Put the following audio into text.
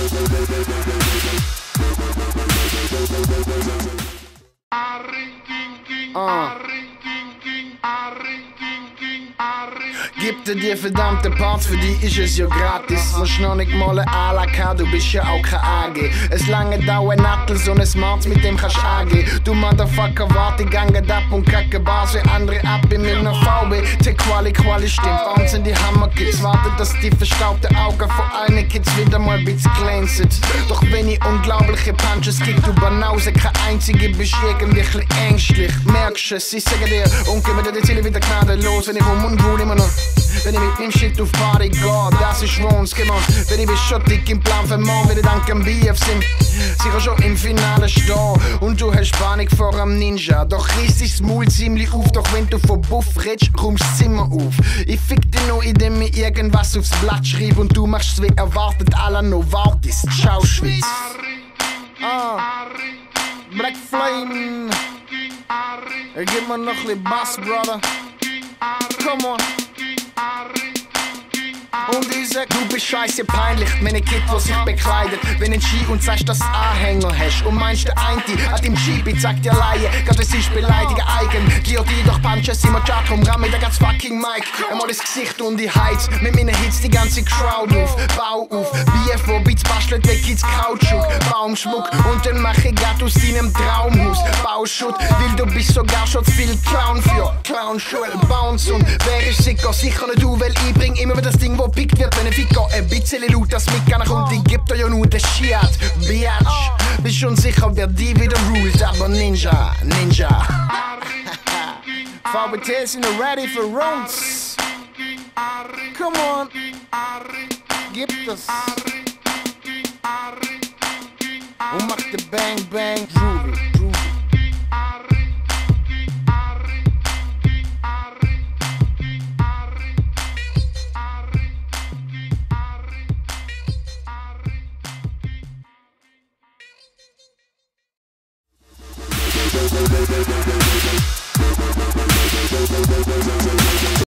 Gib dir verdammte Parts, für die ist es ja gratis. Musst noch nicht mal ein ALK, du bist ja auch kein AG. Es lange dauert Nattel, so ein Smarts, mit dem kannst du angehen. Du Motherfucker, warte, ganget ab und kacke Base, andere ab in meiner VB. Quali stimmt, warum sind die Hammerkids? Wartet, dass die verstaubte Augen vor allen Kids wieder mal ein bisschen glänzen. Doch wenn ich unglaubliche Punches kick, du Banause, kein einzige bist irgendwie ein bisschen ängstlich. Merkst du es, ich sage dir, und gib mir die Ziele wieder gnadenlos, wenn ich rum und wohl immer noch. Wenn ich mit dem Shit auf Party gehe, das ist Wohns, gemacht. Wenn ich bin schon dick im Plan für morgen, wenn ich dank am BF sind. Sicher schon im Finale stehen und du hast Panik vor am Ninja. Doch reiss dich das Maul ziemlich auf, doch wenn du von Buff redst, kommst das Zimmer auf. Ich fick dich nur, indem ich irgendwas aufs Blatt schreib und du machst es wie erwartet, alla Novartis, Schauschwitz. Black Flame, gib mir noch ein bisschen Bass, Brother. Come on. Und ich sag, du bist scheiße peinlich, meine Kid, was sich bekleidet. Wenn ein Ski und sagst, dass du Anhänger hast und meinst, der eine an dem Jeep, sagt dir Laie, grad es ist beleidigen eigen. Guillotine durch Punches, immer Jackum, ramm mit der ganz fucking Mic. Einmal das Gesicht und die Heiz, mit meinen Hits die ganze Crowd auf. Bau auf, BF, wo Beats bastelt, weg ins Kautschuk, Baumschmuck. Und dann mach ich grad aus deinem Traumhaus Bauschutt, weil du bist sogar schon zu viel Clown für Clown-Schule, Bounce. Und wer ist sicher nicht du, weil ich bring immer wieder das Ding, wo pickt wird, wenn ein Ficker ein bisschen laut das mitgehen und ich geb dir ja nur den Shit, Bitch. Bist schon sicher, wer die wieder rules, aber Ninja. VBT sind ready for rounds. Come on, gib das. Und mach den Bang Bang Groovy. Baby, baby, baby.